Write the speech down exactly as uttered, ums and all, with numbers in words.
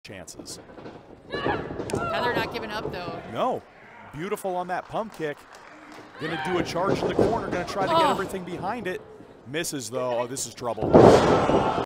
chances. Heather not giving up, though. No. Beautiful on that pump kick. Going to do a charge in the corner. Going to try to get Oh. everything behind it. Misses, though. Oh, this is trouble.